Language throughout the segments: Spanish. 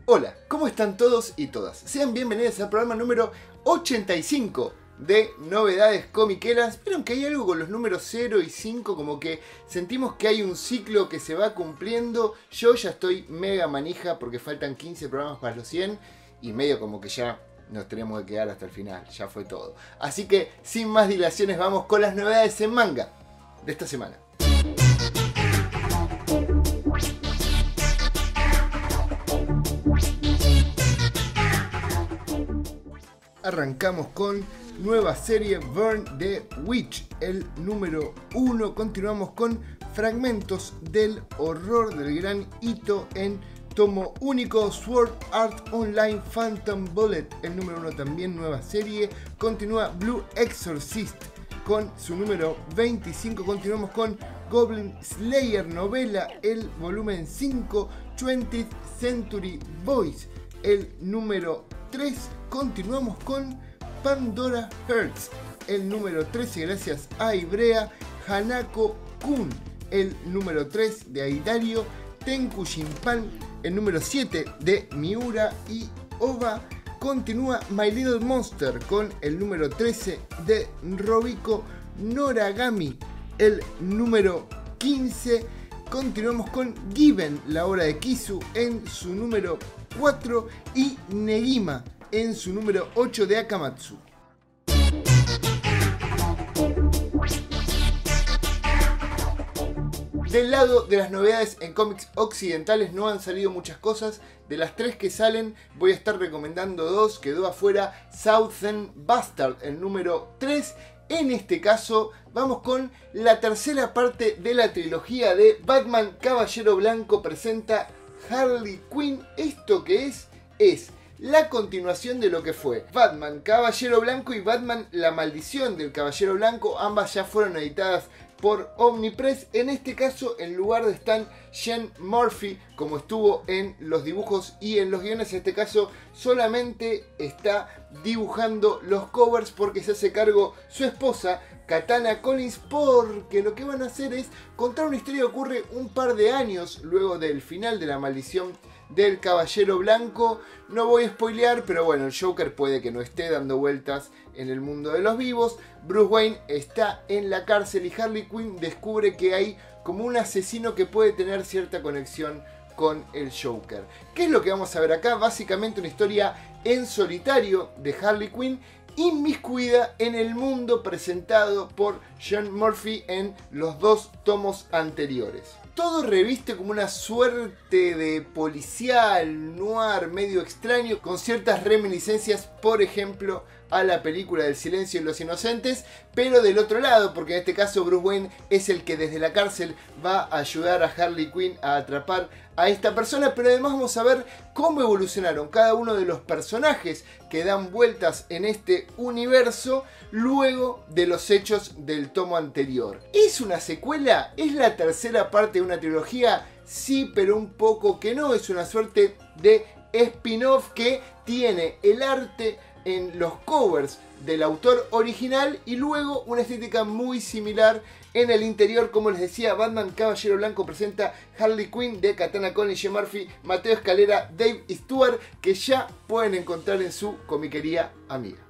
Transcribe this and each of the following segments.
Hola, ¿cómo están todos y todas? Sean bienvenidos al programa número 85 de Novedades Comiqueras. Vieron que hay algo con los números 0 y 5, como que sentimos que hay un ciclo que se va cumpliendo. Yo ya estoy mega manija porque faltan 15 programas para los 100 y medio como que ya nos tenemos que quedar hasta el final, ya fue todo. Así que sin más dilaciones vamos con las novedades en manga de esta semana. Arrancamos con nueva serie Burn the Witch, el número 1. Continuamos con fragmentos del horror del gran hito en tomo único Sword Art Online Phantom Bullet, el número 1 también, nueva serie. Continúa Blue Exorcist con su número 25. Continuamos con Goblin Slayer novela, el volumen 5, 20th Century Boys, el número 3. Continuamos con Pandora Hearts, el número 13, gracias a Ibrea. Hanako-kun, el número 3 de Aidario. Tenku Shinpan, el número 7 de Miura y Oba. Continúa My Little Monster con el número 13 de Robiko Noragami, el número 15. Continuamos con Given, la obra de Kisu, en su número 4 y Negima en su número 8 de Akamatsu. Del lado de las novedades en cómics occidentales no han salido muchas cosas. De las 3 que salen voy a estar recomendando 2. Quedó afuera Southern Bastard, el número 3. En este caso vamos con la tercera parte de la trilogía de Batman Caballero Blanco presenta Harley Quinn. ¿Esto qué es? Es la continuación de lo que fue Batman Caballero Blanco y Batman La Maldición del Caballero Blanco. Ambas ya fueron editadas por Omnipress. En este caso, en lugar de Stan Murphy, como estuvo en los dibujos y en los guiones, en este caso solamente está dibujando los covers porque se hace cargo su esposa, Katana Collins, porque lo que van a hacer es contar una historia que ocurre un par de años luego del final de La Maldición del Caballero Blanco. No voy a spoilear, pero bueno, el Joker puede que no esté dando vueltas en el mundo de los vivos. Bruce Wayne está en la cárcel y Harley Quinn descubre que hay como un asesino que puede tener cierta conexión con el Joker. ¿Qué es lo que vamos a ver acá? Básicamente una historia en solitario de Harley Quinn, inmiscuida en el mundo presentado por Sean Murphy en los 2 tomos anteriores. Todo reviste como una suerte de policial noir medio extraño, con ciertas reminiscencias, por ejemplo, a la película del Silencio de los Inocentes, pero del otro lado, porque en este caso Bruce Wayne es el que desde la cárcel va a ayudar a Harley Quinn a atrapar a esta persona, pero además vamos a ver cómo evolucionaron cada uno de los personajes que dan vueltas en este universo luego de los hechos del tomo anterior. ¿Es una secuela? ¿Es la tercera parte de una trilogía? Sí, pero un poco que no. Es una suerte de spin-off que tiene el arte en los covers del autor original y luego una estética muy similar en el interior. Como les decía, Batman Caballero Blanco presenta Harley Quinn de Katana Collins, Sean Murphy, Mateo Escalera, Dave Stewart, que ya pueden encontrar en su comiquería amiga.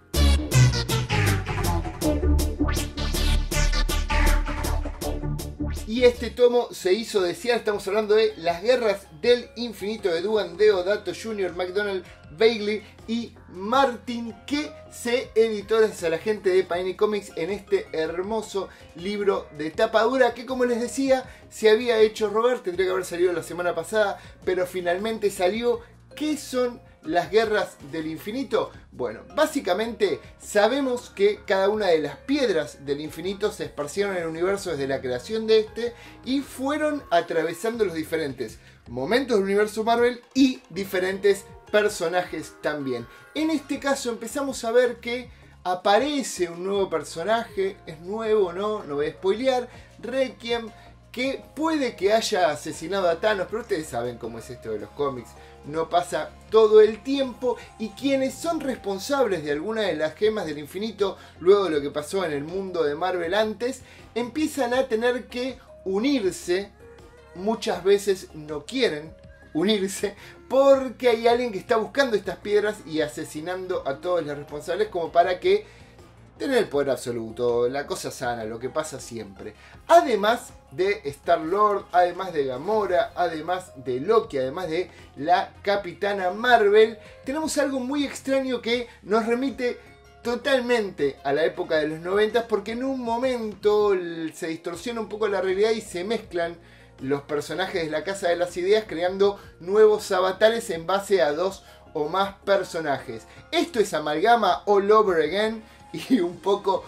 Y este tomo se hizo desear. Estamos hablando de Las Guerras del Infinito de Dugan Deodato Jr., McDonald, Bailey y Martin, que se editó gracias a la gente de Panini Comics en este hermoso libro de tapa dura que, como les decía, se había hecho rogar. Tendría que haber salido la semana pasada, pero finalmente salió. ¿Qué son Las Guerras del Infinito? Bueno, básicamente sabemos que cada una de las piedras del infinito se esparcieron en el universo desde la creación de este y fueron atravesando los diferentes momentos del universo Marvel y diferentes personajes también. En este caso empezamos a ver que aparece un nuevo personaje. Es nuevo, no voy a spoilear. Requiem, que puede que haya asesinado a Thanos, pero ustedes saben cómo es esto de los cómics. No pasa todo el tiempo, y quienes son responsables de alguna de las gemas del infinito luego de lo que pasó en el mundo de Marvel antes, empiezan a tener que unirse. Muchas veces no quieren unirse porque hay alguien que está buscando estas piedras y asesinando a todos los responsables como para que tener el poder absoluto, la cosa sana, lo que pasa siempre. Además de Star-Lord, además de Gamora, además de Loki, además de la Capitana Marvel, tenemos algo muy extraño que nos remite totalmente a la época de los 90, porque en un momento se distorsiona un poco la realidad y se mezclan los personajes de la Casa de las Ideas, creando nuevos avatares en base a 2 o más personajes. Esto es amalgama all over again. Y un poco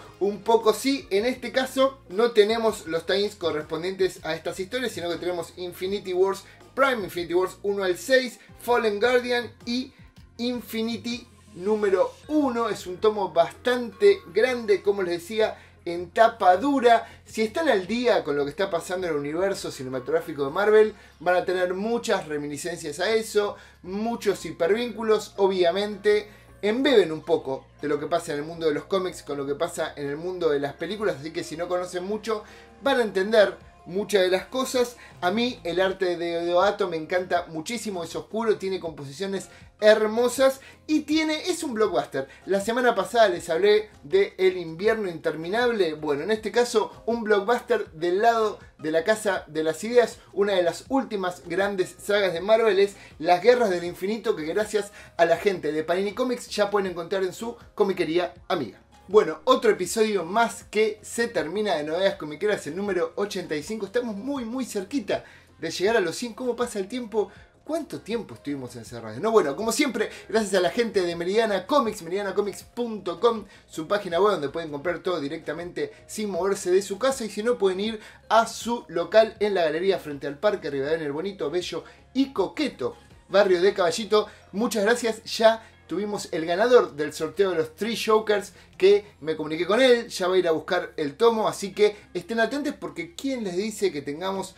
sí. En este caso no tenemos los tie-ins correspondientes a estas historias, sino que tenemos Infinity Wars Prime, Infinity Wars 1 al 6, Fallen Guardian y Infinity número 1. Es un tomo bastante grande, como les decía, en tapa dura. Si están al día con lo que está pasando en el universo cinematográfico de Marvel, van a tener muchas reminiscencias a eso, muchos hipervínculos, obviamente. Embeben un poco de lo que pasa en el mundo de los cómics con lo que pasa en el mundo de las películas, así que si no conocen mucho van a entender muchas de las cosas. A mí el arte de Deodato me encanta muchísimo, es oscuro, tiene composiciones hermosas y es un blockbuster. La semana pasada les hablé de El invierno interminable. Bueno, en este caso un blockbuster del lado de la Casa de las Ideas. Una de las últimas grandes sagas de Marvel es Las Guerras del Infinito, que gracias a la gente de Panini Comics ya pueden encontrar en su comiquería amiga. Bueno, otro episodio más que se termina de novedades comiqueras, el número 85. Estamos muy cerquita de llegar a los 100. ¿Cómo pasa el tiempo? ¿Cuánto tiempo estuvimos encerrados? No, bueno, como siempre, gracias a la gente de Meridiana Comics, meridianacomics.com, su página web donde pueden comprar todo directamente sin moverse de su casa. Y si no, pueden ir a su local en la galería frente al Parque Rivadavia, en el bonito, bello y coqueto barrio de Caballito. Muchas gracias, ya tuvimos el ganador del sorteo de los 3 Jokers, que me comuniqué con él, ya va a ir a buscar el tomo, así que estén atentos porque quién les dice que tengamos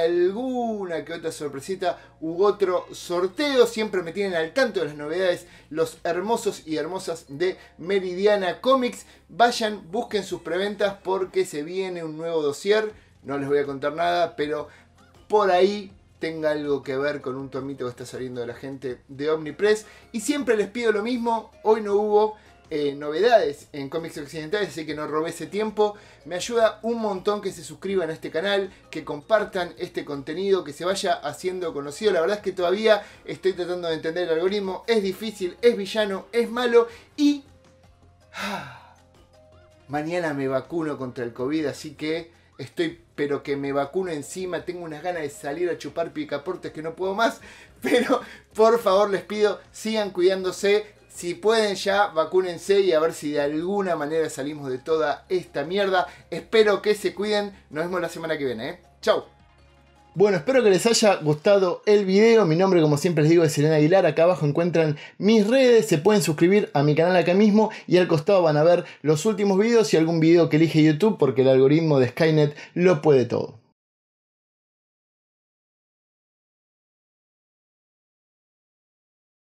alguna que otra sorpresita u otro sorteo. Siempre me tienen al tanto de las novedades los hermosos y hermosas de Meridiana Comics. Vayan, busquen sus preventas porque se viene un nuevo dossier. No les voy a contar nada, pero por ahí tenga algo que ver con un tomito que está saliendo de la gente de Omnipress. Y siempre les pido lo mismo, hoy no hubo novedades en cómics occidentales, así que no robé ese tiempo. Me ayuda un montón que se suscriban a este canal, que compartan este contenido, que se vaya haciendo conocido. La verdad es que todavía estoy tratando de entender el algoritmo, es difícil, es villano, es malo y mañana me vacuno contra el COVID, así que estoy pero que me vacuno encima. Tengo unas ganas de salir a chupar picaportes que no puedo más, pero por favor les pido, sigan cuidándose. Si pueden ya, vacúnense y a ver si de alguna manera salimos de toda esta mierda. Espero que se cuiden. Nos vemos la semana que viene, Chau. Bueno, espero que les haya gustado el video. Mi nombre, como siempre les digo, es Elena Aguilar. Acá abajo encuentran mis redes. Se pueden suscribir a mi canal acá mismo. Y al costado van a ver los últimos videos y algún video que elige YouTube, porque el algoritmo de Skynet lo puede todo.